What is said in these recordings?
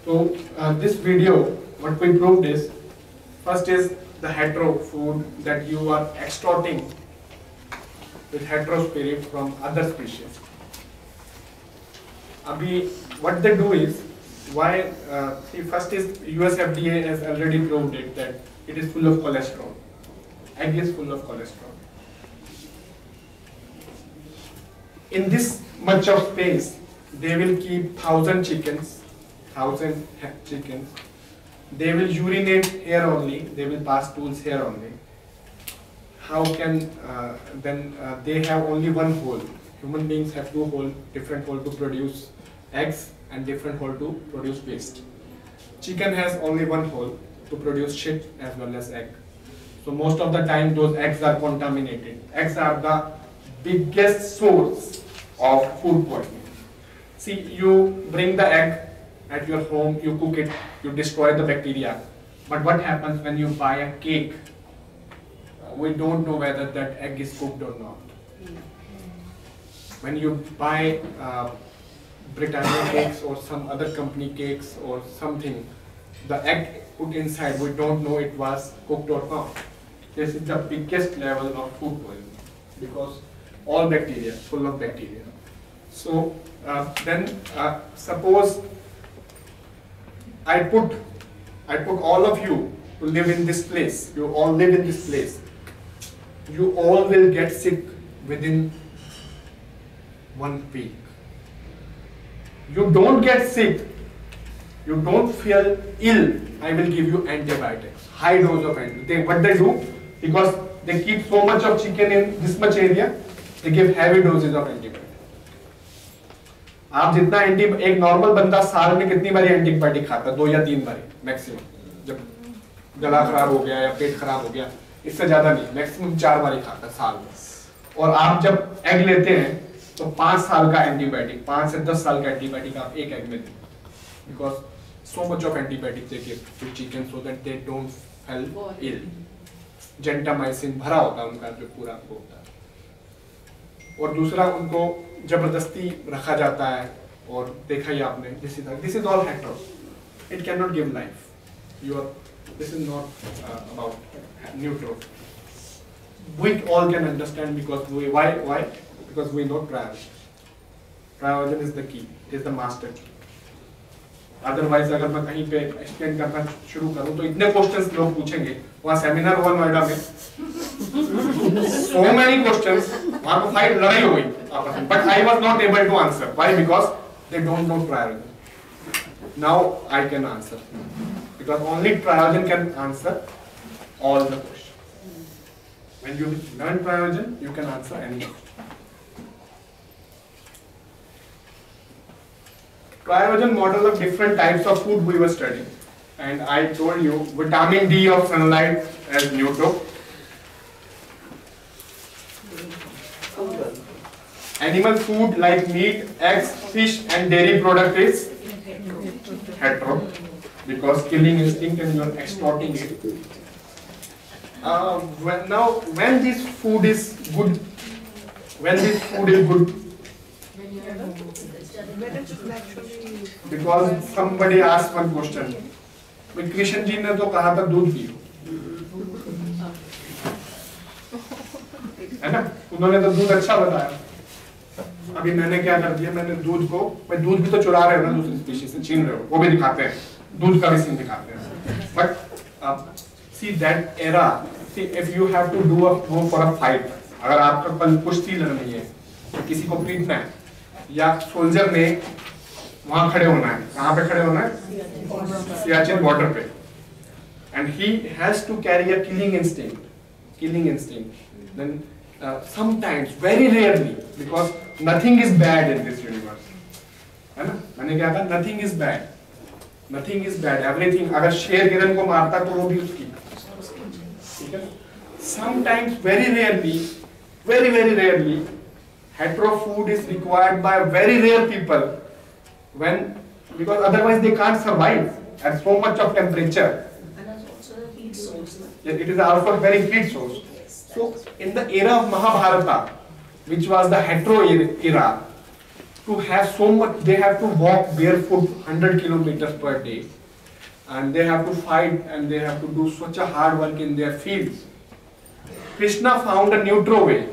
So this video, what we proved is, first is the hetero food that you are extorting with hetero spirit from other species. Abhi, what they do is, why, see, first is US FDA has already proved it that it is full of cholesterol. Egg is full of cholesterol. In this much of space, they will keep 1,000 chickens. They will urinate here only. They will pass stools here only. How can they have only one hole? Human beings have two holes, different hole to produce eggs and different hole to produce waste. Chicken has only one hole to produce shit as well as egg. So most of the time those eggs are contaminated. Eggs are the biggest source of food poisoning. See, you bring the egg at your home, you cook it, you destroy the bacteria. But what happens when you buy a cake? We don't know whether that egg is cooked or not. When you buy Britannia cakes or some other company cakes or something, the egg put inside, we don't know it was cooked or not. This is the biggest level of food poisoning because all bacteria, full of bacteria. So suppose I put all of you to live in this place. You all live in this place. You all will get sick within 1 week. You don't get sick, you don't feel ill, I will give you antibiotics, high dose of antibiotics. What they do, because they keep so much of chicken in this much area, they give heavy doses of antibiotics. आप जितना एक normal बंदा साल में कितनी बारी antibiotic खाता है? 2 या 3 बारी मैक्सिमम. जब गला खराब हो गया या पेट खराब हो गया, इससे ज्यादा नहीं, मैक्सिमम 4 बारी खाता है साल में. और आप जब एग लेते हैं तो 5 साल का एंटीबायोटिक, 5 से 10 साल का एंटीबायोटिक आप एक एग में दें. Because so much of antibiotic they give to chicken so that they don't feel ill. Gentamicin भरा होता है उनका जो पूरा होता है. और दूसरा, उनको जबरदस्ती रखा जाता है और देखा ही आपने, this is all hetero. It can not give life. This is not about neutro. We all can understand because why? Because we know triogen. Triogen is the key, is the master key. Otherwise, अगर मैं कहीं पे explain करना शुरू करूँ तो इतने questions लोग पूछेंगे. वहाँ सेमिनार हुआ नोएडा में, so many questions, वहाँ तो फाइट लड़ाई हो गई आपस में. But I was not able to answer. Why? Because they don't know triogen. Now I can answer because only triogen can answer all the questions. When you learn triogen, you can answer any question. Triogen model of different types of food we were studying. And I told you vitamin D of sunlight as neutro. Animal food like meat, eggs, fish and dairy product is hetero because killing instinct and you are extorting it. When this food is good, because somebody asked one question. Krishna ji ने तो कहा था दूध पियो, है ना? उन्होंने तो दूध अच्छा बताया. अभी मैंने क्या कर दिया, मैंने दूध को, मैं दूध भी तो चुरा रहे हो ना दूसरी स्पीशीज से, छीन रहे हो, वो भी दिखाते हैं, दूध का भी सीन दिखाते हैं. But see that era, see if you have to go for a fight, अगर आपका कल कुश्ती लड़नी है, किसी को पीटना है, या सोल्जर ने वहां खड़े होना है, कहाँ पे खड़े होना है? सियाचिन बॉर्डर पे. And he has to carry a killing instinct. Then sometimes, very rarely, because nothing is bad in this universe, है ना? मैंने क्या कहा? Nothing is bad. Everything. अगर शेर हिरन को मारता तो वो भी उसकी. ठीक है? Sometimes, very rarely, hetero food is required by very rare people. Because otherwise they can't survive at so much of temperature. And that's also the heat source. It is also a very heat source. So in the era of Mahabharata, which was the hetero era, to have so much, they have to walk barefoot 100 kilometers per day, and they have to fight and they have to do such a hard work in their fields. Krishna found a neutral way.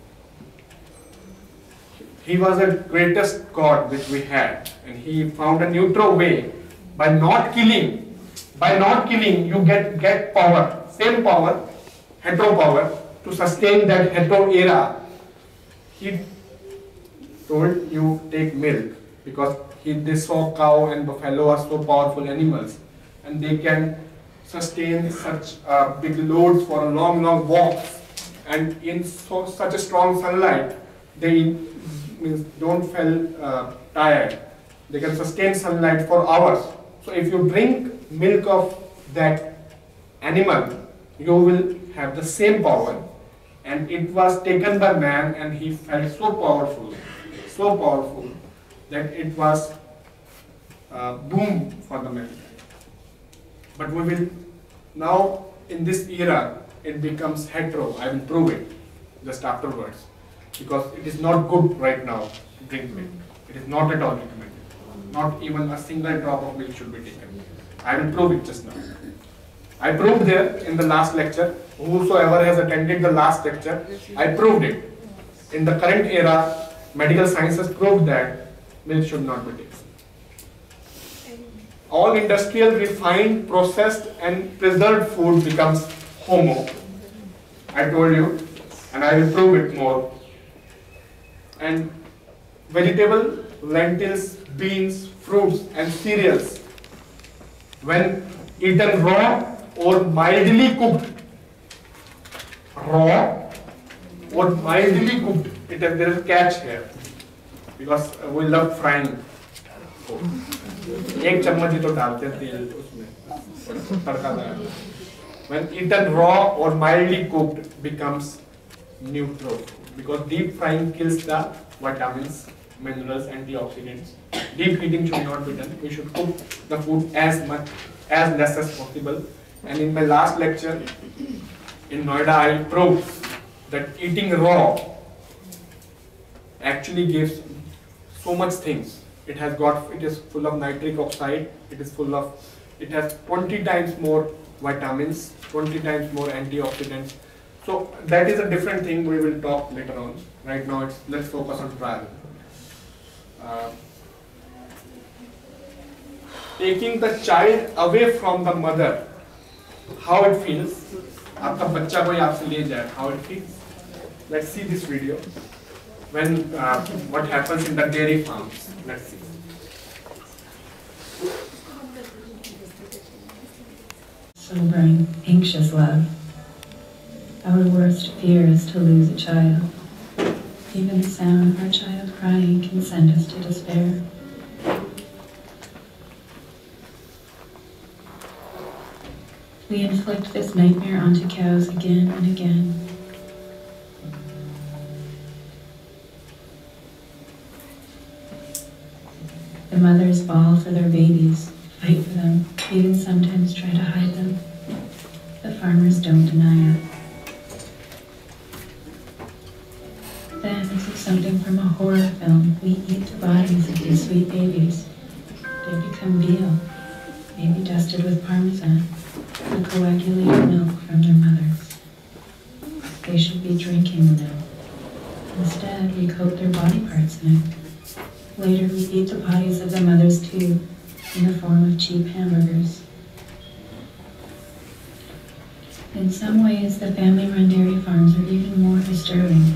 He was the greatest God which we had, and he found a neutral way. By not killing, you get power, same power, hetero power, to sustain that hetero era. He told you take milk, because they saw cow and buffalo are so powerful animals, and they can sustain such big loads for a long walks, and in such a strong sunlight, they don't feel tired. They can sustain sunlight for hours. So if you drink milk of that animal, you will have the same power. And it was taken by man, and he felt so powerful that it was boom for the mankind. But we will now, in this era, it becomes hetero. I will prove it just afterwards, because it is not good right now to drink milk. It is not at all recommended. Not even a single drop of milk should be taken. I will prove it just now. I proved there in the last lecture. Whosoever has attended the last lecture, I proved it. In the current era, medical science has proved that milk should not be taken. All industrial, refined, processed and preserved food becomes homo. I told you, and I will prove it more. And vegetable, lentils, beans, fruits and cereals, when eaten raw or mildly cooked, there is a catch here, because we love frying food. एक चम्मच ही तो डालते हैं तेल उसमें तड़का लगा. When eaten raw or mildly cooked becomes neutral, because deep frying kills the vitamins, minerals, antioxidants. Deep heating should not be done. We should cook the food as less as possible. And in my last lecture in Noida, I proved that eating raw actually gives so much things. It is full of nitric oxide. It has 20 times more vitamins, 20 times more antioxidants. So that is a different thing. We will talk later on. Right now, let's focus on trial. Taking the child away from the mother, how it feels. आपका बच्चा कोई आपसे ले जाए, how it feels. Let's see this video. When what happens in the dairy farms. Let's see. Sobering, anxious love. Our worst fear is to lose a child. Even the sound of our child crying can send us to despair. We inflict this nightmare onto cows again and again. The mothers bawl for their babies, fight for them, even sometimes try to hide them. The farmers don't deny it. Then, as if something from a horror film, we eat the bodies of these sweet babies. They become veal, maybe dusted with parmesan, and coagulated milk from their mothers. They should be drinking the milk. Instead, we coat their body parts in it. Later, we eat the bodies of the mothers too, in the form of cheap hamburgers. In some ways, the family-run dairy farms are even more disturbing.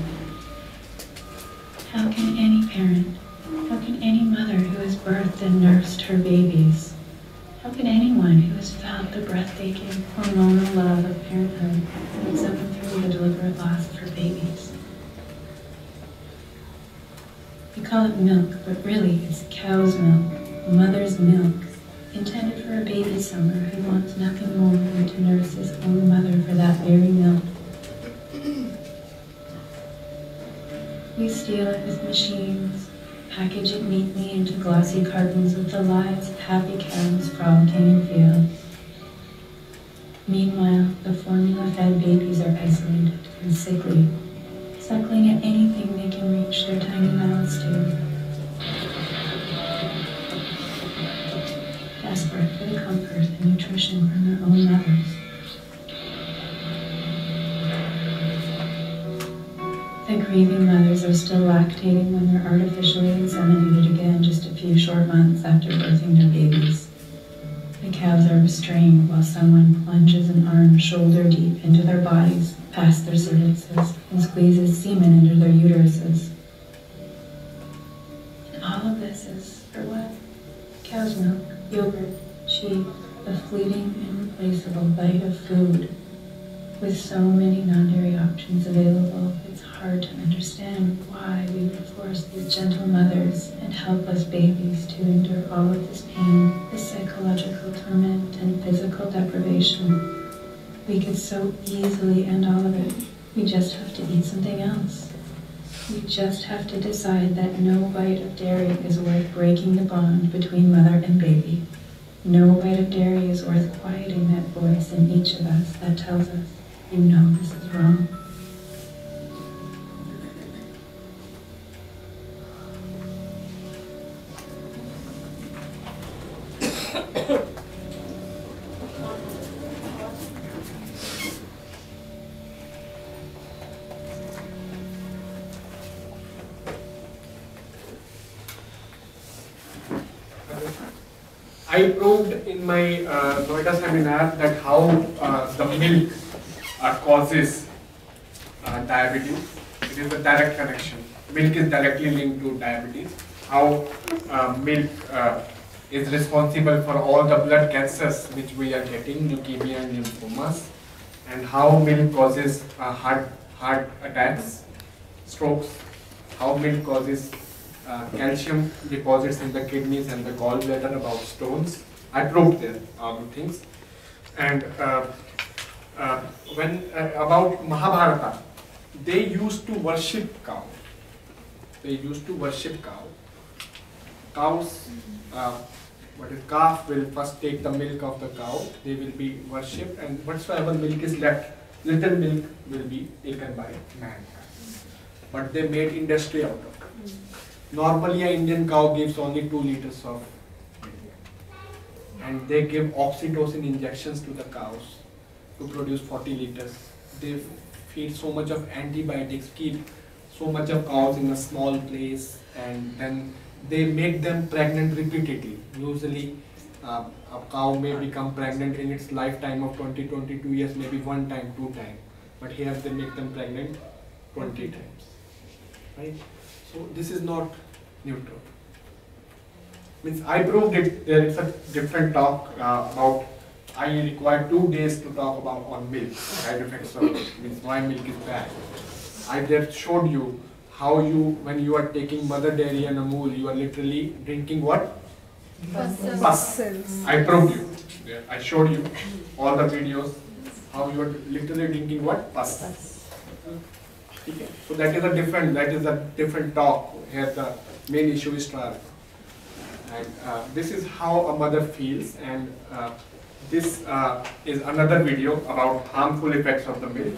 How can any parent, how can any mother who has birthed and nursed her babies, how can anyone who has felt the breathtaking hormonal love of parenthood suffer through the deliberate loss of her babies? We call it milk, but really it's cow's milk, mother's milk, intended for a baby summer who wants nothing more than to nurse his own mother for that very milk. We steal it with machines, package it neatly into glossy cartons with the lives of happy cows frolicking in fields. Meanwhile, the formula-fed babies are isolated and sickly, suckling at anything they can reach their tiny mouths to. desperate for the comfort and nutrition from their own mothers. The grieving mothers are still lactating when they're artificially inseminated again just a few short months after birthing their babies. The cows are restrained while someone plunges an arm shoulder deep into their bodies, past their cervixes, and squeezes semen into their uteruses. And all of this is for what? Cow's milk, yogurt, cheese, a fleeting and replaceable bite of food. With so many non-dairy options available, it's hard to understand why we would force these gentle mothers and helpless babies to endure all of this pain, this psychological torment and physical deprivation. We could so easily end all of it. We just have to eat something else. We just have to decide that no bite of dairy is worth breaking the bond between mother and baby. No bite of dairy is worth quieting that voice in each of us that tells us, you know this is wrong. I proved in my Noida seminar that how the milk causes diabetes. It is a direct connection. Milk is directly linked to diabetes. How milk is responsible for all the blood cancers which we are getting, leukemia and lymphomas, and how milk causes heart attacks, strokes, how milk causes calcium deposits in the kidneys and the gallbladder, about stones. I proved there all the things. And when about Mahabharata, they used to worship cow. They used to worship cow. Cows, calf will first take the milk of the cow. They will be worshipped, and whatsoever milk is left, little milk will be taken by man. But they made industry out of it. Normally, an Indian cow gives only 2 liters of milk, and they give oxytocin injections to the cows to produce 40 liters. They feed so much of antibiotics, keep so much of cows in a small place, and then they make them pregnant repeatedly. Usually, a cow may become pregnant in its lifetime of 20-22 years, maybe 1 time, 2 times. But here they make them pregnant 20 times. Right? So this is not neutral. Means I proved it. There is a different talk about. I required 2 days to talk about on milk, side effects of it, means why milk is bad. I just showed you how when you are taking mother dairy and Amul, you are literally drinking what? Pus. I proved you. Yeah, I showed you all the videos how you are literally drinking what? Pus. Okay. So that is a different talk. Here the main issue is trial. And this is how a mother feels, and this is another video about harmful effects of the milk.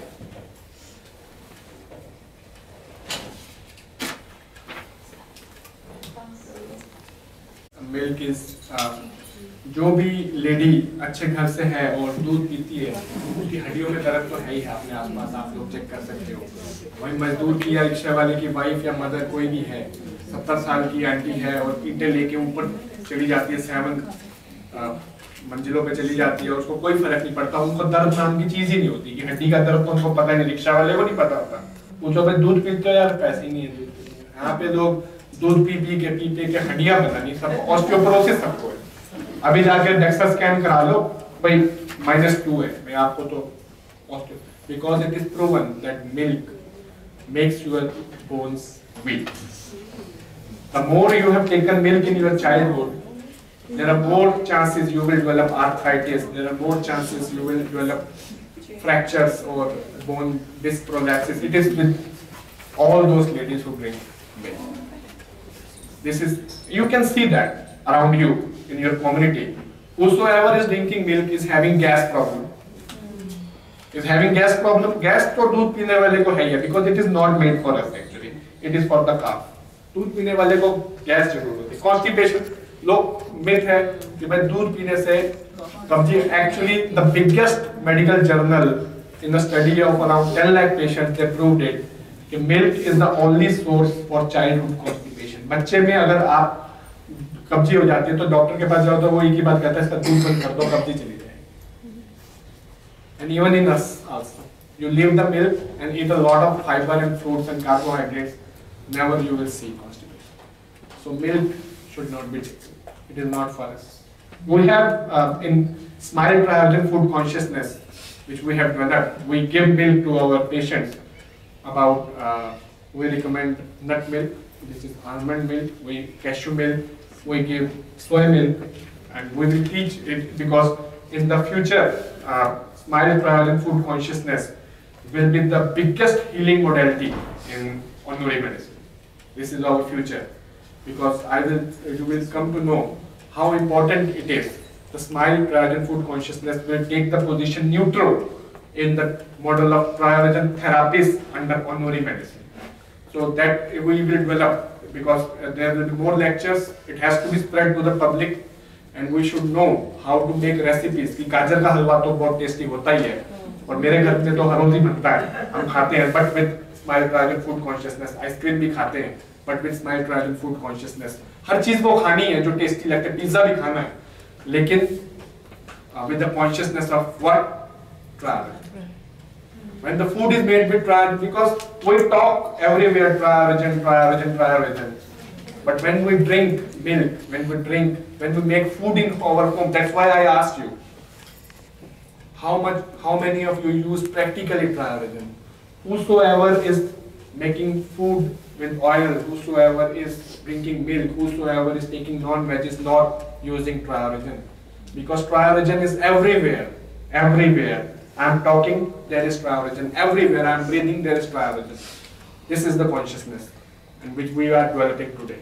Milk is जो भी lady अच्छे घर से है और दूध पीती है, उसकी हड्डियों में दर्द तो है ही है, अपने आसपास आप लोग चेक कर सकते हो। वही मजदूर की या रिक्शा वाले की वाइफ या मदर कोई भी है, 70 साल की आंटी है और ईंटें लेके ऊपर चली जाती है, 7 मंजिलों पे चली जाती है, उसको कोई फर्क नहीं पड़ता, उनको दर्द नाम की चीज ही नहीं होती कि हड्डी का दर्द तो उनको पता नहीं, रिक्शा वाले को नहीं पता होता। पूछो भाई दूध पीते हो यार, पैसे ही नहीं है। यहाँ पे लोग दूध पी के हड्डियां पता नहीं, सब ऑस्टियोपोरोसिस सबको है। अभी जाके डेक्सा स्कैन करा लो भाई -2 है, मैं आपको तो because it is proven that milk makes your bones weak. The more you have taken milk in your childhood, there are more chances you will develop arthritis, there are more chances you will develop fractures or bone disc prolapses. It is with all those ladies who drink milk. This is, you can see that around you in your community. Whosoever is drinking milk is having gas problem. Is having gas problem. Gas तो दूध पीने वाले को है ही, because it is not made for us actually. It is for the calf. दूध पीने वाले को गैस जरूर होती है. Constipation. लोग मिथ है कि भाई दूध पीने से कब्जी. Actually, the biggest medical journal in a study of around 10 lakh patients, they proved it कि milk is the only source for childhood constipation. बच्चे में अगर आप कब्जी हो जाती है तो डॉक्टर के पास जाओ तो वो एक ही बात कहता है इसका दूध बंद कर दो, कब्जी चली जाएगी. And even in us also, you leave the milk and eat a lot of fiber and fruits and carbohydrates, never you will see constipation. So milk should not be taken. It is not for us. We have in Smile Trialogen Food Consciousness, which we have developed, we give milk to our patients. About we recommend nut milk, this is almond milk, we cashew milk, we give soy milk, and we will teach it because in the future, Smile Trialogen Food Consciousness will be the biggest healing modality in honorary medicine. This is our future, because you will come to know how important it is. The Smile Trialogen Food Consciousness will take the position neutral in the model of Trialogen therapies under honorary medicine. So that we will develop, because there will be more lectures, it has to be spread to the public, and we should know how to make recipes. कि गाजर का हलवा तो बहुत tasty होता ही है, और मेरे घर में तो हर रोज ही बनता है, हम खाते हैं, but with Smile Trialogen Food Consciousness. Ice cream भी खाते हैं, but with Smile Trialogen Food Consciousness. हर चीज वो खानी है जो टेस्टी लगता है, पिज्जा भी खाना है, लेकिन with the consciousness of what? Trialogen. When the food is made with Trialogen, because we talk everywhere Trialogen, Trialogen, Trialogen. But when we drink milk, when we make food in our home, that's why I asked you, how many of you use practically Trialogen? Whosoever is making food with oil, whosoever is drinking milk, whosoever is taking non-veg is not using Trialogen. Because Trialogen is everywhere, everywhere. I am talking, there is Trialogen. Everywhere I am breathing, there is Trialogen. This is the consciousness in which we are developing today.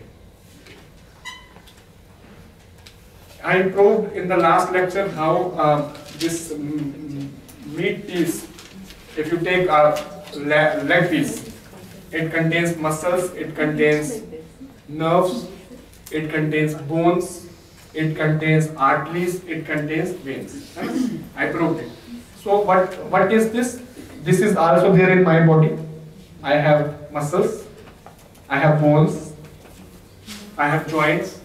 I proved in the last lecture how this meat piece, if you take a leg piece, it contains muscles, it contains nerves, it contains bones, it contains arteries, it contains veins. I proved it. So what is this? This is also there in my body. I have muscles, I have bones, I have joints,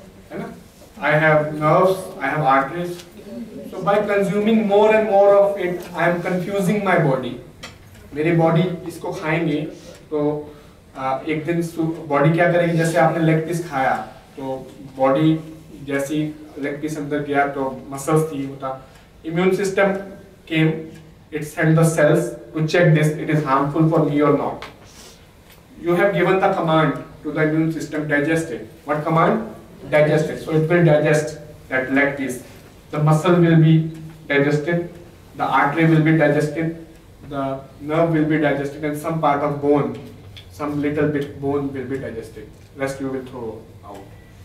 I have nerves, I have arteries. So by consuming more and more of it, I am confusing my body. मेरी body इसको खाएंगे तो एक दिन body क्या करेगी, जैसे आपने लेग पीस खाया तो बॉडी जैसी लेग पीस अंदर गया तो मसल्स थी होता, immune system came, it sent the cells to check this, it is harmful for me or not. You have given the command to the immune system, digest it. What command? Digest it. So it will digest that leg piece. The muscle will be digested, the artery will be digested, the nerve will be digested, and some part of bone, some little bit bone will be digested. Rest you will throw out.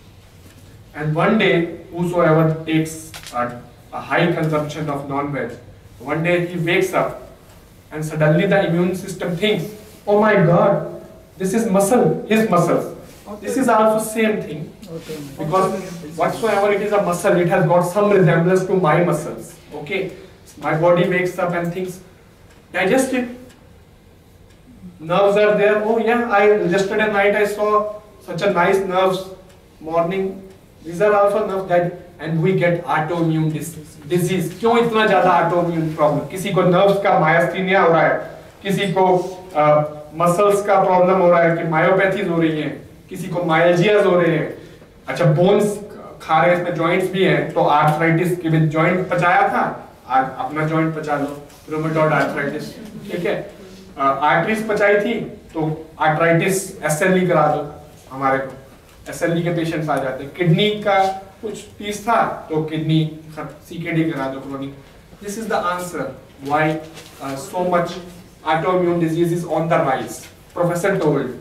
And one day, whosoever takes a high consumption of non-veg, one day he wakes up and suddenly the immune system thinks, oh my God, this is muscle, his muscles. This is also same thing, because whatsoever it is a muscle, it has got some resemblance to my muscles. Okay, my body wakes up and thinks, digest it. Nerves are there. Oh yeah, yesterday night I saw such a nice nerves. Morning, these are also nerves that, and we get autoimmune disease. क्यों इतना ज़्यादा autoimmune problem? किसी को nerves का myasthenia हो रहा है, किसी को muscles का problem हो रहा है कि myopathies हो रही हैं, किसी को myalgias हो रहे हैं. अच्छा bones खा रहे हैं, इसमें joints भी हैं, तो arthritis के भी joint पचाया था, आज अपना joint पचा लो, rheumatoid arthritis, ठीक है? Arteries पचाई थी, तो arthritis SLE करा दो हमारे को. SLE के पेशेंट्स आ जाते हैं. किडनी का कुछ पीस था तो किडनी CKD करा दो chronic. This is the answer why so much autoimmune disease is on the rise. Professor told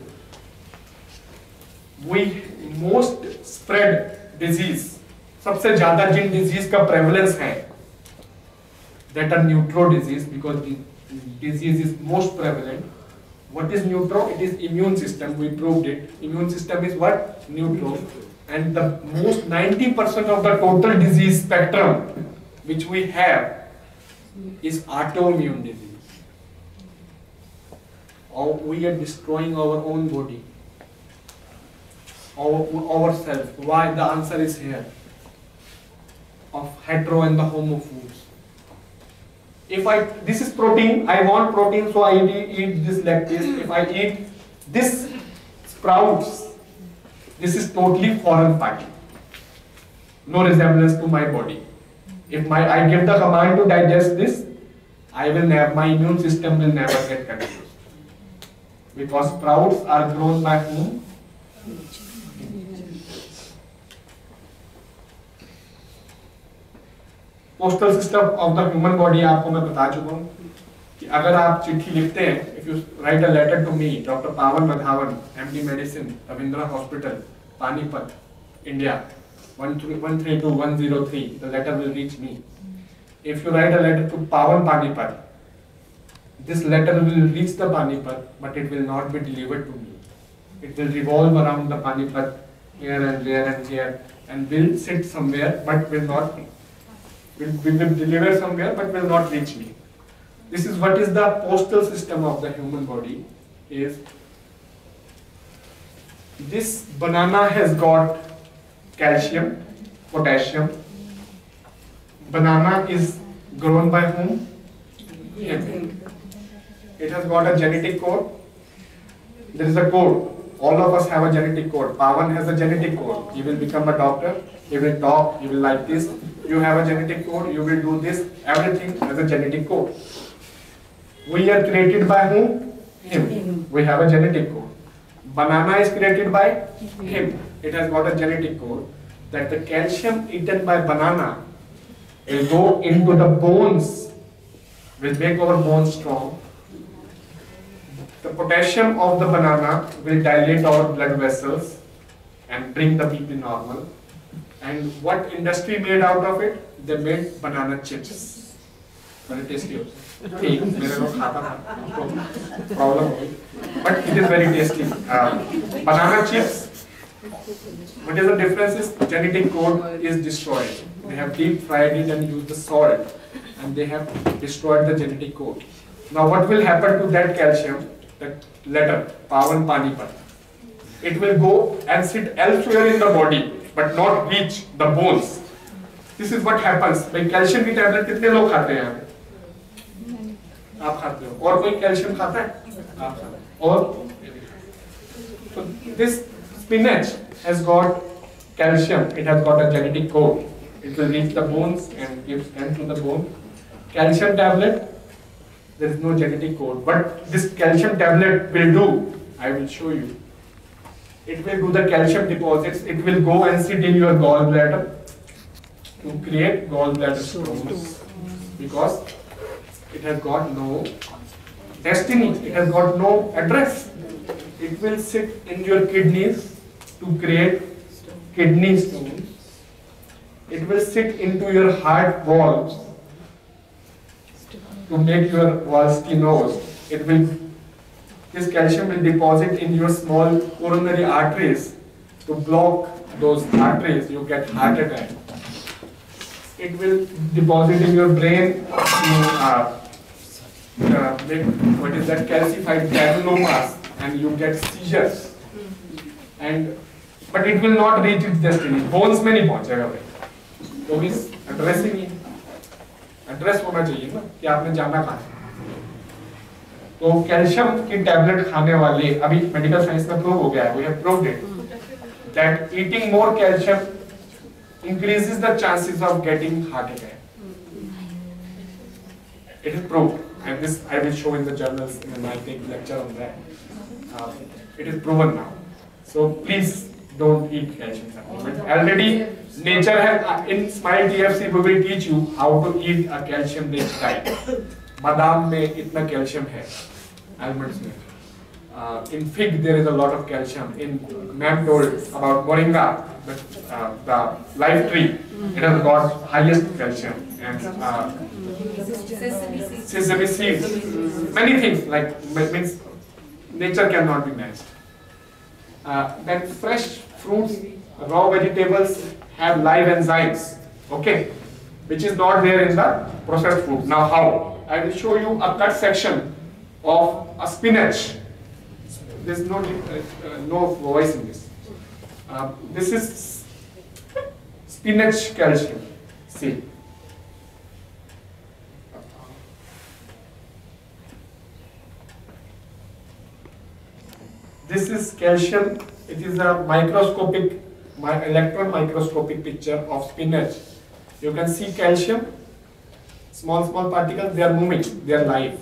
we most spread disease, सबसे ज़्यादा जिन disease का prevalence है that are neutro disease, because the disease is most prevalent. What is neutro? It is immune system. We proved it. Immune system is what? Neutro. And the most 90% of the total disease spectrum which we have is autoimmune disease. Or we are destroying our own body, ourselves. Why? The answer is here, of hetero and the homo foods. This is protein, I want protein, so I eat this like this. If I eat this sprouts, this is totally foreign party. No resemblance to my body. If I give the command to digest this, my immune system will never get confused. Because sprouts are grown by whom? Postal system of the human body आपको मैं बता चुका हूँ कि अगर आप चिट्ठी लिखते हैं, if you write a letter to me, doctor Pawan Madhavan, MD medicine, Ravindra hospital, Panipat, India, 132103, the letter will reach me. If you write a letter to Pawan Panipat, this letter will reach the Panipat, but it will not be delivered to me. It will revolve around the Panipat here and there and here, and will sit somewhere, but will deliver somewhere, but will not reach me. This is what is the postal system of the human body. Is this banana has got calcium, potassium. Banana is grown by whom? It has got a genetic code. There is a code. All of us have a genetic code. Pawan has a genetic code. He will become a doctor. He will talk. He will like this. You have a genetic code. You will do this. Everything has a genetic code. We are created by whom? Him. We have a genetic code. Banana is created by him. It has got a genetic code that the calcium eaten by banana will go into the bones, will make our bones strong. The potassium of the banana will dilate our blood vessels and bring the BP normal. And what industry made out of it? They made banana chips. Very tasty also. ठीक, मेरे लोग खाता था, problem हुई, but it is very tasty. Banana chips. What is the difference? Is genetic code is destroyed. They have deep fried it and used the salt, and they have destroyed the genetic code. Now, what will happen to that calcium? That letter Pawan Panipat. It will go and sit elsewhere in the body, but not reach the bones. This is what happens. भाई calcium की tablet कितने लोग खाते हैं यहाँ पे? आप खाते हो। और कोई कैल्शियम खाता है? आप खाते हैं। और so this spinach has got calcium. It has got a genetic code. It will reach the bones and give strength to the bone. Calcium tablet, there is no genetic code. What this calcium tablet will do, I will show you. It will do the calcium deposits. It will go and sit in your gallbladder to create gallbladder stones, because it has got no destiny. It has got no address. It will sit in your kidneys to create kidney stones. It will sit into your heart valves to make your valves stenosed. This calcium will deposit in your small coronary arteries to block those arteries. You get heart attack. It will deposit in your brain to make what is that calcified granulomas, and you get seizures. But it will not reach its destiny. Bones में नहीं पहुंचेगा भाई. तो इस addressing ही address होना चाहिए ना कि आपने जाना कहाँ है. तो कैल्शियम की टैबलेट खाने वाले अभी मेडिकल साइंस में प्रूव हो गया है. We have proved it that eating more calcium increases the chances of getting heart attack. It is proved, and this I will show in the journals when I take lecture on that. It is proven now. So please don't eat calcium supplement. Already nature has in Smile TFC we will teach you how to eat a calcium rich diet. बादाम में इतना calcium है, almonds में. In fig there is a lot of calcium. In ma'am told about moringa, the life tree, it has got highest calcium. And sesame seeds, many things like means nature cannot be matched. Then fresh fruits raw vegetables have live enzymes, okay, which is not there in the processed food. Now how? I will show you a cut section of a spinach. There's no voice in this. This is spinach calcium. See. This is calcium. It is a microscopic, electron microscopic picture of spinach. You can see calcium, small particles. They are moving. They are live.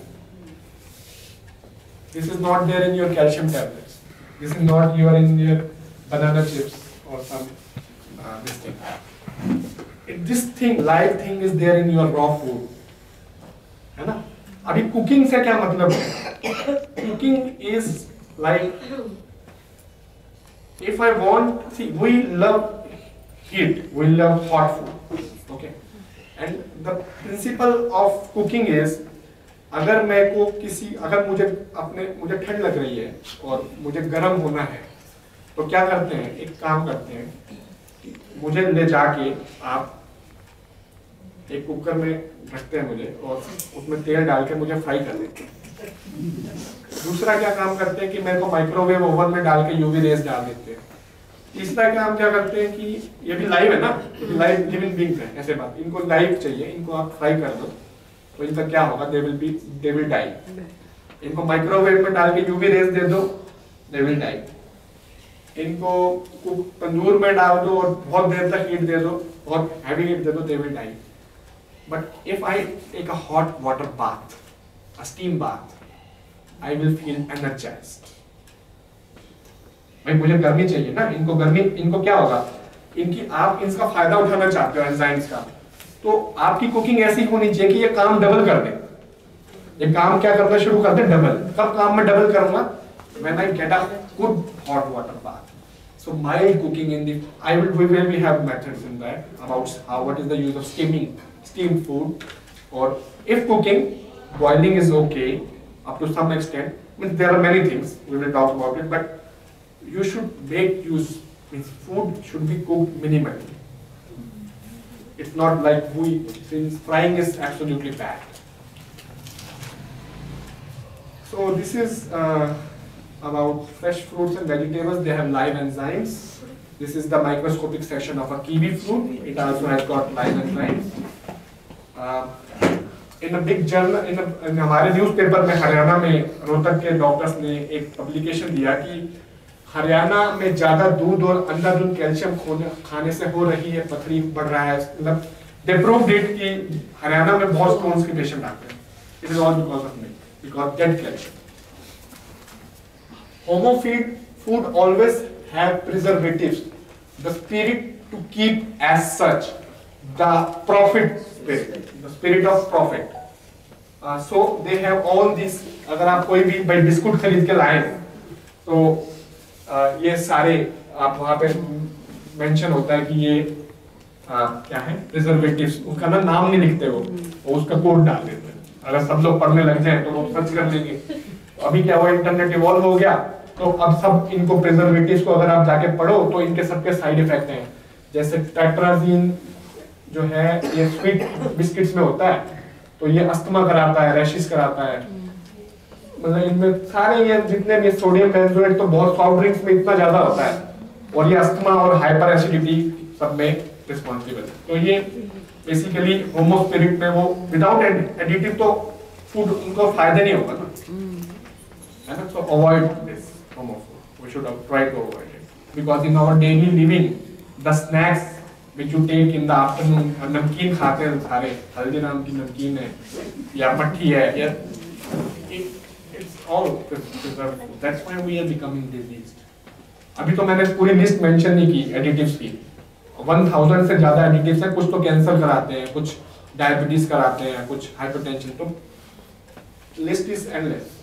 This is not there in your calcium tablets. This is not in your banana chips or some this thing. This thing, live thing, is there in your raw food. है ना? अभी cooking से क्या मतलब है? Cooking is like, if I want, see, we love heat, we love hot food, okay, and the principle of cooking is, अगर मैं को अगर मुझे ठंड लग रही है और मुझे गर्म होना है, तो क्या करते हैं, एक काम करते हैं, मुझे ले जाके आप एक कुकर में रखते हैं मुझे, और उसमें तेल डाल के मुझे फ्राई कर देते हैं। दूसरा क्या काम करते हैं कि मेरे को माइक्रोवेव ओवन में डाल के यूवी रेस डाल देते हैं। तीसरा काम क्या करते हैं कि ये भी लाइव है ना, लाइव लिविंग बीइंग्स है, ऐसे बात, इनको लाइव चाहिए, इनको आप फ्राई कर दो तो इनका क्या होगा, दे विल डाई। इनको माइक्रोवेव में डाल के यूवी रेस दे दो, दे विल डाई। इनको तंदूर में डाल दो और बहुत देर तक हीट दे दो, बहुत हैवी हीट दे दो, they will die. But if I take a hot water bath, a steam bath, I will feel energized. भाई मुझे गर्मी चाहिए ना, इनको क्या होगा, आप इसका फायदा उठाना चाहते हो एंजाइम्स का, तो आपकी कुकिंग ऐसी होनी चाहिए कि ये काम डबल कर दे। ये काम क्या करना शुरू कर दे, डबल। कब काम में डबल करूंगा, when I get a good hot water bath. So mild cooking we will have methods in that about what is the use of steamed food, or if cooking, boiling is okay up to some extent. Means there are many things, we will talk about it, but you should means food should be cooked minimally. It's not like since frying is absolutely bad. So this is about fresh fruits and vegetables. They have live enzymes. This is the microscopic section of a kiwi fruit. It also has got live enzymes. In a big journal, in हमारे newspaper में हरियाणा में रोहतक के doctors ने एक publication दिया कि हरियाणा में ज़्यादा दूध और अंधाधुंध कैल्शियम खाने से हो रही है, पथरी बढ़ रहा है, मतलब they proved it कि हरियाणा में बहुत स्टोन्स के पेशेंट आते हैं. It is all because of milk, because dead calcium. Home-feed food always have preservatives. The spirit to keep as such, the profit spirit, the spirit of profit. So they have all these. अगर आप कोई भी भाई biscuit खरीद के लाए तो ये सारे आप वहाँ पे मेंशन होता है कि ये क्या है प्रिजर्वेटिव्स, उसका नाम नहीं लिखते वो उसका कोड डाल देते हैं. अगर सब लोग पढ़ने लग जाए तो वो सर्च कर लेंगे. अभी क्या हुआ, इंटरनेट इवॉल्व हो गया तो अब सब इनको प्रिजर्वेटिव्स को अगर आप जाके पढ़ो तो इनके सबके साइड इफेक्ट हैं. जैसे टेट्राजीन जो है ये स्वीट बिस्किट्स में होता है तो ये अस्थमा कराता है, रैशेस कराता है. मतलब इनमें सारे ये जितने भी सोडियम बेंजोएट तो बहुत सॉफ्ट ड्रिंक्स में इतना ज्यादा होता है और ये अस्थमा और हाइपर एसिडिटी सब में रिस्पॉन्सिबल है. तो ये बेसिकली होमोस्पिरिट में वो विदाउट एडिटिव तो फूड उनको फायदा नहीं होगा ना, है ना. So avoid this homo food, we should try to avoid it because in our daily living the snacks which you take in the afternoon, नमकीन खाते हैं सारे, हल्दीराम की नमकीन है या मट्ठी है, या it's all preserved. That's why we are becoming diseased. अभी तो मैंने पूरी लिस्ट मेंशन नहीं की एडिटिव्स की. 1000 से ज्यादा एडिटिव्स हैं. कुछ तो कैंसर कराते हैं, कुछ डायबिटीज कराते हैं, कुछ हाइपरटेंशन. तो list is endless.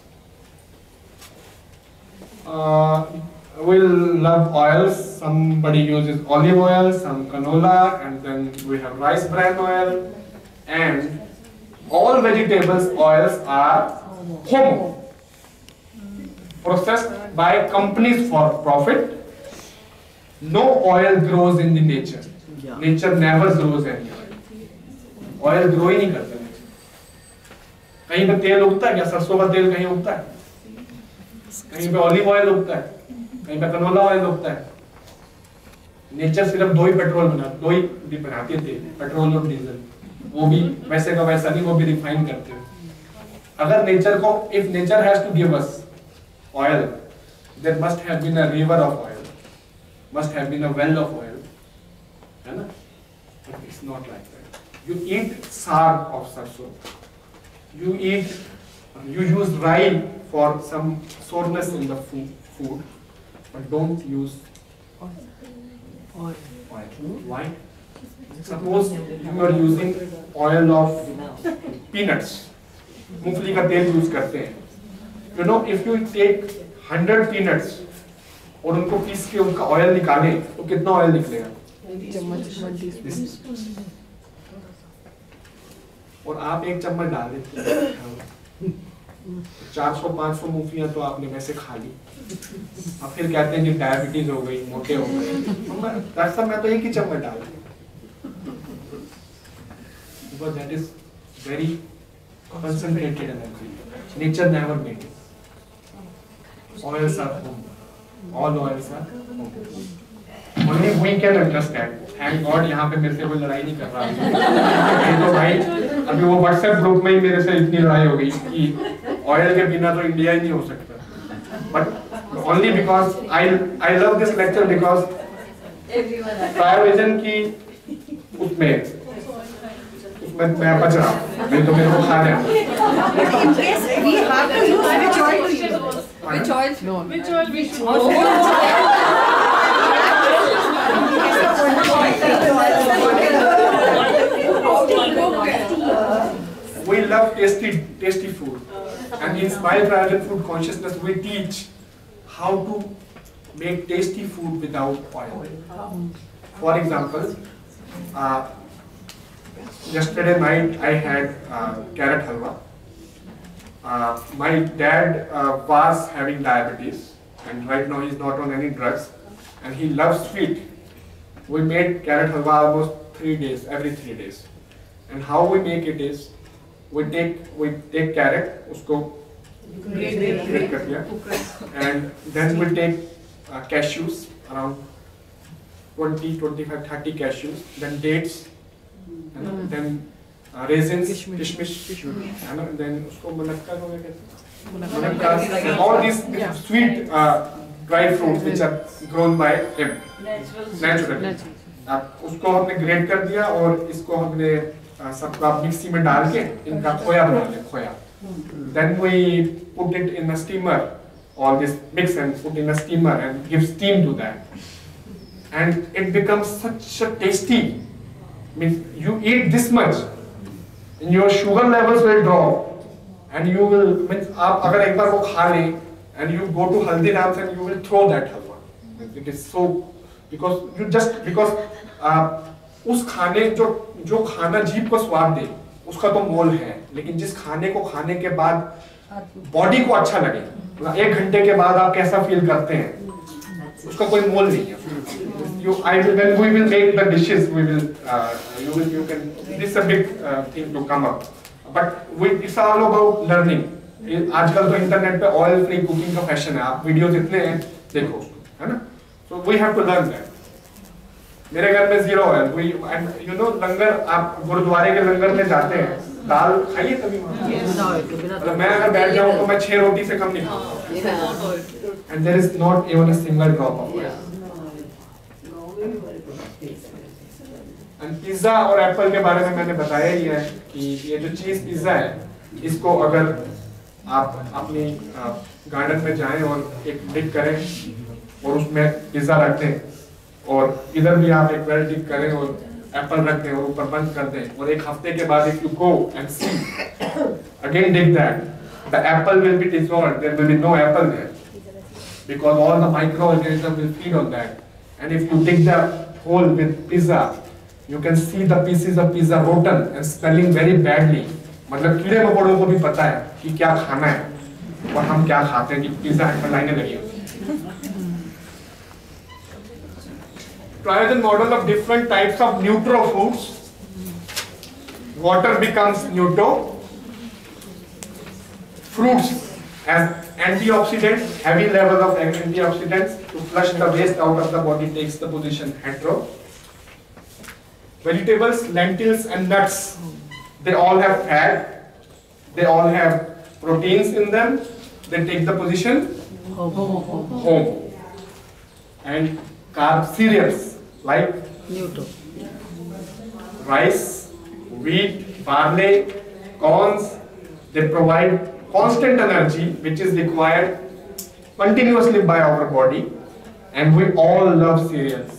We'll love oils. Somebody uses olive oil, some canola, and then we have rice bran oil. And all vegetables oils are homo, processed by companies for profit. No oil grows in the nature. Nature never grows any oil. Oil grow ही नहीं करता nature. कहीं पे तेल उगता है क्या? सरसों का तेल कहीं उगता है? कहीं पे ऑलिव ऑयल उगता है? कहीं पे कनोला ऑयल उगता है? नेचर सिर्फ दो ही बनाती है तेल, पेट्रोल और डीजल। वो भी वैसे का वैसा नहीं, वो भी रिफाइन करते हैं। अगर नेचर को, if nature has to give us oil, there must have been a river of oil, must have been a well of oil, है ना? But it's not like that. You eat saag of sarson. You use rye for some soreness in the food, but don't use oil. Why? Suppose you are using oil of peanuts. मूंगफली का तेल use करते हैं. You know, if you take 100 peanuts और उनको piece के उनका oil निकालें तो कितना ऑयल निकलेगा? और आप 1 चम्मच डाल देते हैं, 400-500 मूंगफलियां तो आपने वैसे खा ली। अब फिर कहते हैं कि डायबिटीज हो गई, मोटे हो गए। डॉक्टर साहब मैं तो 1 ही चम्मच डाल दी। Because that is very concentrated energy. Nature never made it. Oils are home. All oils are home. Only we can understand. Thank God यहाँ पे मेरे से कोई लड़ाई नहीं कर रहा है। तो भाई अभी वो WhatsApp ग्रुप में ही मेरे से इतनी लड़ाई हो गई कि ऑयल के बिना तो इंडिया ही नहीं हो सकता। But only because I love this lecture because Trivision की उसमें मैं बच रहा हूँ, नहीं तो मेरे को खा जाए। Which oil? No. Which oil we should We love tasty food, and in Smile Trivision Food Consciousness we teach how to make tasty food without oil. For example, yesterday night I had carrot halwa. My dad was having diabetes, and right now he's not on any drugs, and he loves sweet. We made carrot halwa almost 3 days, every 3 days. And how we make it is, we take carrot, usko grate kar diya, and then we take cashews, around 20, 25, 30 cashews, then dates, and then raisins, kishmish, and then usko munakka ho gaya, all these sweet dry fruits which are grown by him naturally. उसको हमने great कर दिया और इसको हमने सबका mixie में डाल के इनका खोया बना लिया, खोया. Then we put it in a steamer, all this mix and put in a steamer and give steam to that, and it becomes such a tasty. Means you eat this much, and your sugar levels will drop, and you will, means आप अगर एक बार वो खा लें, and you go to Haldiram's and you will throw that halwa. It is so because उस खाने जो खाना जीभ को स्वाद दे उसका तो मोल है, लेकिन जिस खाने को खाने के बाद बॉडी को अच्छा लगे, 1 घंटे के बाद आप कैसा फील करते हैं, उसका कोई मोल नहीं है. When we will make the dishes, we will you can, this is a big thing to come up, but it's all about learning. आजकल तो इंटरनेट पे ऑयल फ्री कुकिंग का फैशन है, आप वीडियोस इतने हैं देखो, है ना? So we have to learn that. मेरे घर में 0 ऑयल, you know लंगर, आप गुरुद्वारे के लंगर में जाते हैं, दाल खाइए कभी वहाँ? मतलब मैं अगर बैठ जाऊँ तो मैं 6 रोटी से कम नहीं खाऊंगा, and there is not even a single drop of oil. And pizza और एप्पल के बारे में मैंने बताया ही है कि ये जो चीज पिज्जा है, इसको अगर आप अपनी गार्डन में जाएं और एक डिग करें और उसमें पिज्जा रख दें, और इधर भी आप एक वेल डिग करें और एप्पल रख दें और ऊपर बंद कर दें, और 1 हफ्ते के बाद if you go and see again dig that, the apple will be dissolved, there will be no apple there because all the microorganisms will feed on that. And if you dig the hole with pizza, you can see the pieces of pizza rotten and smelling very badly. मतलब कीड़े मकोड़ों को भी पता है कि क्या खाना है और हम क्या खाते हैं, कि पिज्जा पर लाइनें लगी होती हैं. Triazine model of different types of neutro foods. Water becomes neutro. Fruits as antioxidant, heavy level of antioxidants to flush the waste out of the body takes the position hetero. Vegetables, lentils and nuts, they all have fat, they all have proteins in them, they take the position home. And carb cereals like rice, wheat, barley, corns, they provide constant energy which is required continuously by our body, and we all love cereals.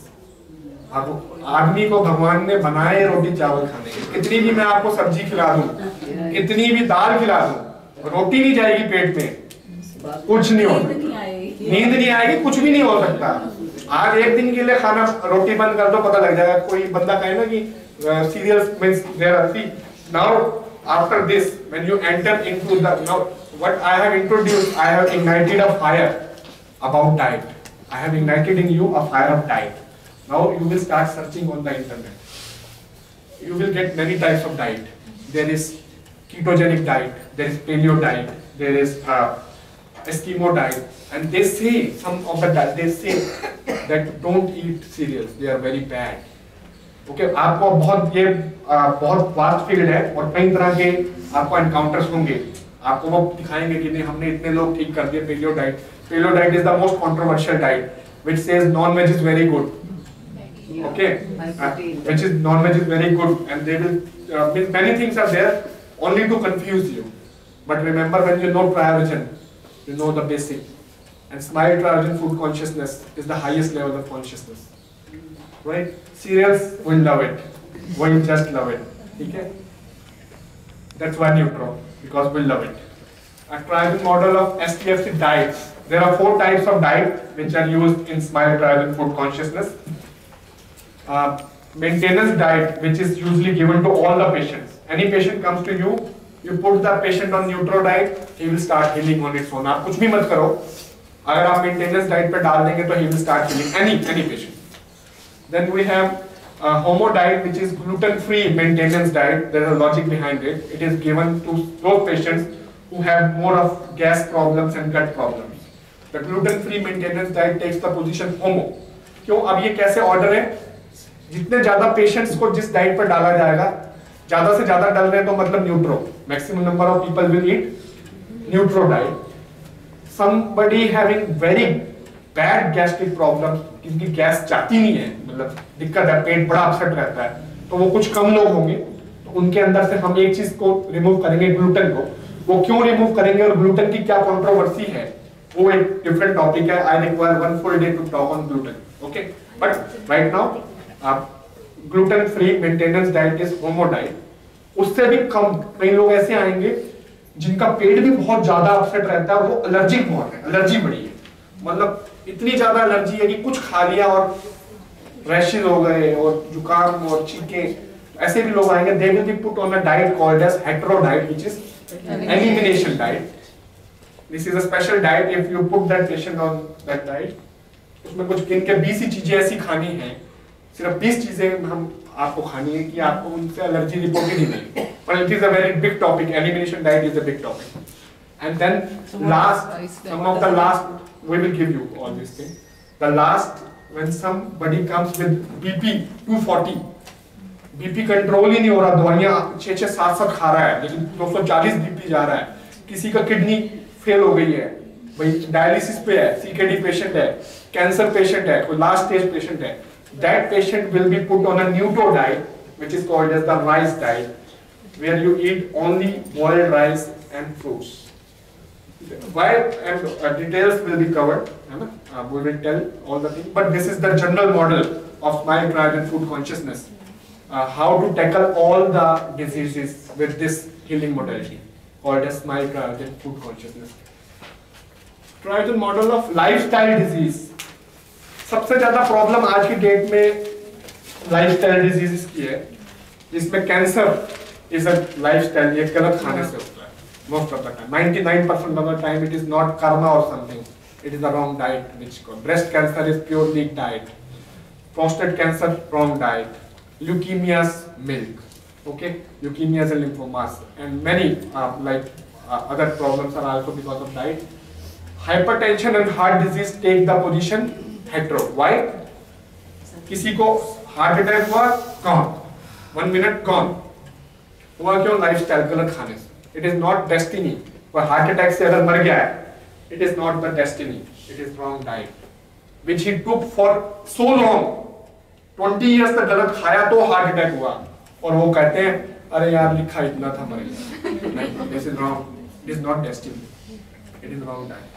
आदमी को भगवान ने बनाए रोटी चावल खाने के, कितनी भी मैं आपको सब्जी खिला दूं, कितनी भी दाल खिला दूं, रोटी नहीं जाएगी पेट में, कुछ नहीं हो सकता, नींद नहीं आएगी, कुछ भी नहीं हो सकता। आज एक दिन के लिए खाना रोटी बंद कर दो, पता लग जाएगा। कोई बंदा कहे ना कि cereals means there are see now after this when you enter into the now what I have introduced, I have ignited a fire about diet, I have ignited in you a fire of diet. Now you will start searching on the internet. You will get many types of diet. There is ketogenic diet, there is paleo diet, there is Eskimo diet, and they say some of the diet, they say that don't eat cereals, they are very bad. Okay, आपको बहुत ये बहुत vast field है और कई तरह के आपको एनकाउंटर्स होंगे, आपको वो दिखाएंगे कि नहीं हमने इतने लोग ठीक कर दिए paleo diet. Paleo diet is the most controversial diet, which says non-veg is very good. Okay, which is non-veg is very good, and they will many things are there only to confuse you. But remember, when you know Triazogen, you know the basic. And Smile Triazogen food consciousness is the highest level of consciousness. Right? Cereals will love it. We'll just love it. Okay? That's why neutral, because we love it. A Triazogen model of STFC diets. There are 4 types of diet which are used in Smile Triazogen food consciousness. Maintenance diet, which is usually given to all the patients. Any patient comes to you, you put the patient on neutro diet, he will start healing on its own. आप कुछ भी मत करो, अगर आप maintenance diet पे डाल देंगे तो he will start healing any patient. Then we have homo diet, which is gluten-free maintenance diet. There is a logic behind it. It is given to those patients who have more of gas problems and gut problems. The gluten-free maintenance diet takes the position homo. क्यों? अब ये कैसे order है? जितने ज्यादा patients को जिस diet पर डाला जाएगा, ज्यादा से ज्यादा डाल रहे हैं तो मतलब neutro. Maximum number of people will eat neutro diet. Somebody having very bad gastric problem, क्योंकि गैस जाती नहीं है, मतलब दिक्कत है, पेट बड़ा अपसेट रहता है, तो वो कुछ कम लोग होंगे, तो उनके अंदर से हम एक चीज को रिमूव करेंगे, ग्लूटेन को. वो क्यों रिमूव करेंगे और ग्लूटेन की क्या कंट्रोवर्सी है, वो एक डिफरेंट टॉपिक है. I require one full day to talk on gluten. Okay, but right now gluten free maintenance diet is homo diet. उससे भी कम कई लोग ऐसे आएंगे जिनका पेट भी बहुत ज्यादा अपसेट रहता है, वो एलर्जिक बहुत है, एलर्जी बड़ी है, मतलब इतनी ज्यादा एलर्जी है कि कुछ खा लिया और रैशेस हो गए और जुकाम और छींके. ऐसे भी लोग आएंगे, they will be put on a diet called as hetero diet, which is elimination diet. This is a special diet. If you put that patient on that diet, उसमें कुछ गिन के 20 ही चीजें ऐसी खानी है, सिर्फ 20 चीजें हम आपको खानी है कि आपको उनसे एलर्जी रिपोर्ट ही नहीं. But it is a very big topic. Elimination diet is a big topic. And then some of the last, we will give you all these things. The last, when somebody comes with BP 240, BP control ही नहीं हो रहा, दवाइयाँ 6-6, 7-7 खा रहा है, लेकिन 240 BP जा रहा है. किसी का किडनी फेल हो गई है, भाई डायलिसिस पे है, CKD पेशेंट है, कैंसर पेशेंट है, कोई लास्ट स्टेज पेशेंट है. That patient will be put on a neutro diet, which is called as the rice diet, where you eat only boiled rice and fruits. Why and details will be covered. We will tell all the things. But this is the general model of Smile Triazogen food consciousness. How to tackle all the diseases with this healing modality called as Smile Triazogen food consciousness. Triazogen model of lifestyle disease. सबसे ज्यादा problem आज की date में lifestyle diseases की है, जिसमें cancer is a lifestyle, ये गलत खाने से होता है. Most of the time, 99% of the time it is not karma और something, it is the wrong diet. Which breast cancer is purely diet. prostate cancer, wrong diet. Leukemias, milk. Okay, leukemias and lymphomas, and many other problems are also because of diet. Hypertension and heart disease take the position hetero. Why? किसी को heart attack हुआ, gone. 1 minute gone. हुआ क्यों? Lifestyle गलत खाने से. It is not destiny. पर heart attack से अगर मर गया है, it is not the destiny. It is wrong diet, which he took for so long. 20 years तक गलत खाया तो हार्ट अटैक हुआ, और वो कहते हैं अरे यार लिखा इतना था मर गया. नहीं, this is wrong. It is not destiny. It is wrong diet.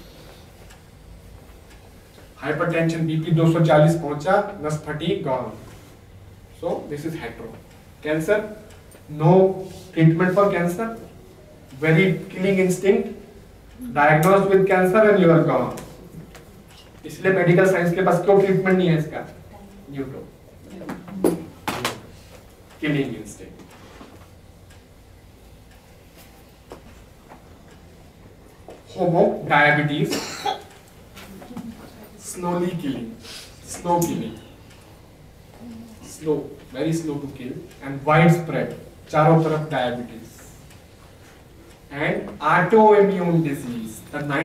Hypertension, BP 240 पहुंचा, नस फटी, gone. So this is hetero. Cancer, no treatment for cancer. Very killing instinct. Diagnosed with cancer and you are gone. इसलिए medical science के पास क्यों treatment नहीं है इसका? Neuro. Killing instinct. Homo, diabetes. Slowly killing, slow killing, slow, very slow to kill, and widespread, चारों तरफ diabetes, and autoimmune disease. The